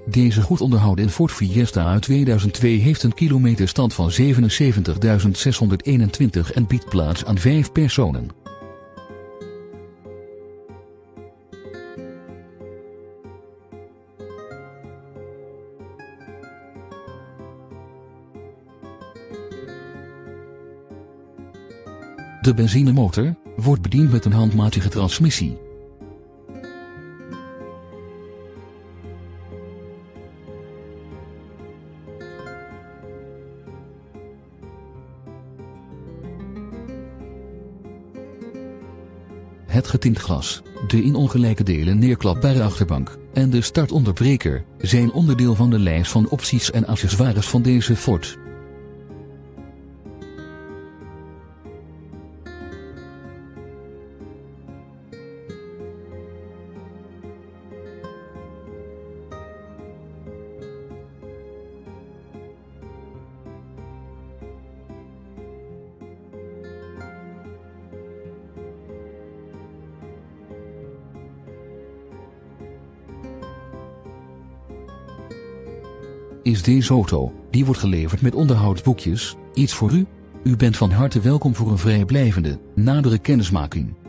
Deze goed onderhouden Ford Fiesta uit 2002 heeft een kilometerstand van 77.621 en biedt plaats aan 5 personen. De benzinemotor wordt bediend met een handmatige transmissie. Het getint glas, de in ongelijke delen neerklapbare achterbank en de startonderbreker zijn onderdeel van de lijst van opties en accessoires van deze Ford. Is deze auto, die wordt geleverd met onderhoudsboekjes, iets voor u? U bent van harte welkom voor een vrijblijvende, nadere kennismaking.